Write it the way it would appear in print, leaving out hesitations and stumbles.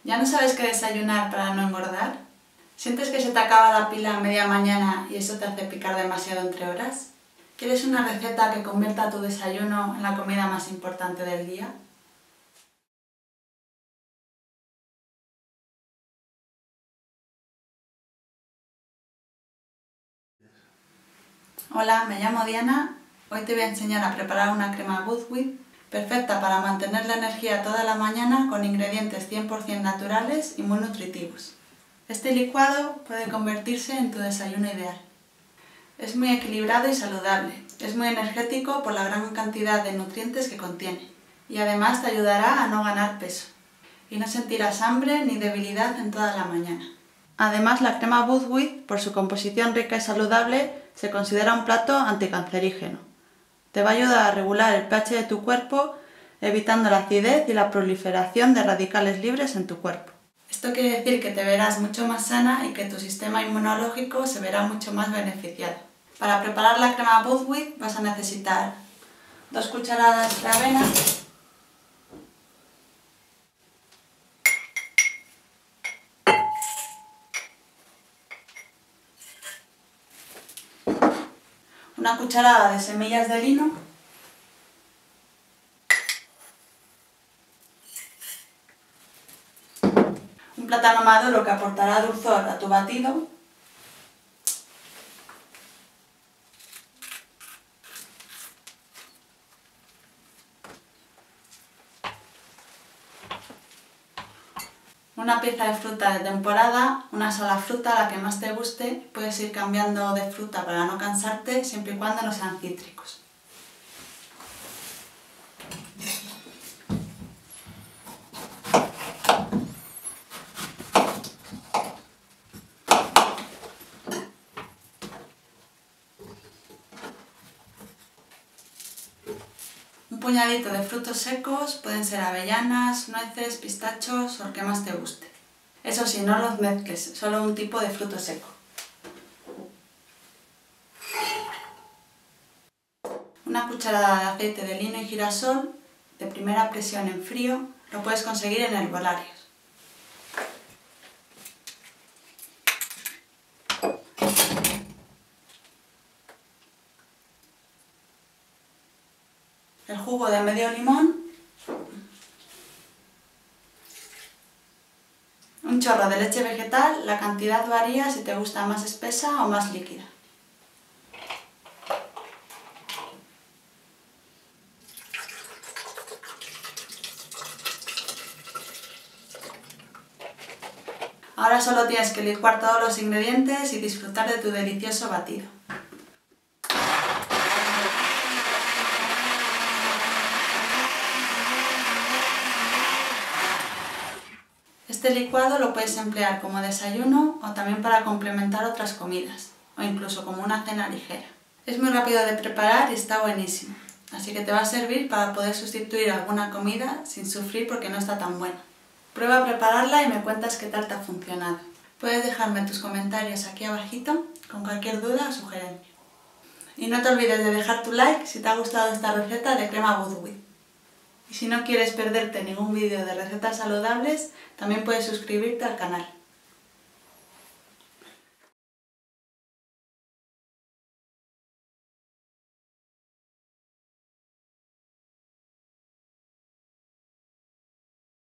¿Ya no sabes qué desayunar para no engordar? ¿Sientes que se te acaba la pila a media mañana y eso te hace picar demasiado entre horas? ¿Quieres una receta que convierta tu desayuno en la comida más importante del día? Hola, me llamo Diana. Hoy te voy a enseñar a preparar una crema Buckwheat perfecta para mantener la energía toda la mañana con ingredientes 100% naturales y muy nutritivos. Este licuado puede convertirse en tu desayuno ideal. Es muy equilibrado y saludable, es muy energético por la gran cantidad de nutrientes que contiene y además te ayudará a no ganar peso y no sentirás hambre ni debilidad en toda la mañana. Además, la crema Buckwheat, por su composición rica y saludable, se considera un plato anticancerígeno. Te va a ayudar a regular el pH de tu cuerpo, evitando la acidez y la proliferación de radicales libres en tu cuerpo. Esto quiere decir que te verás mucho más sana y que tu sistema inmunológico se verá mucho más beneficiado. Para preparar la crema Buckwheat vas a necesitar 2 cucharadas de avena, una cucharada de semillas de lino, un plátano maduro que aportará dulzor a tu batido, una pieza de fruta de temporada, una sola fruta, la que más te guste. Puedes ir cambiando de fruta para no cansarte, siempre y cuando no sean cítricos. Un puñadito de frutos secos, pueden ser avellanas, nueces, pistachos o el que más te guste. Eso sí, no los mezcles, solo un tipo de fruto seco. Una cucharada de aceite de lino y girasol, de primera presión en frío, lo puedes conseguir en herbolarios. El jugo de medio limón, un chorro de leche vegetal, la cantidad varía si te gusta más espesa o más líquida. Ahora solo tienes que licuar todos los ingredientes y disfrutar de tu delicioso batido. Este licuado lo puedes emplear como desayuno o también para complementar otras comidas, o incluso como una cena ligera. Es muy rápido de preparar y está buenísimo, así que te va a servir para poder sustituir alguna comida sin sufrir porque no está tan buena. Prueba a prepararla y me cuentas qué tal te ha funcionado. Puedes dejarme tus comentarios aquí abajito con cualquier duda o sugerencia. Y no te olvides de dejar tu like si te ha gustado esta receta de crema Buckwheat. Y si no quieres perderte ningún vídeo de recetas saludables, también puedes suscribirte al canal.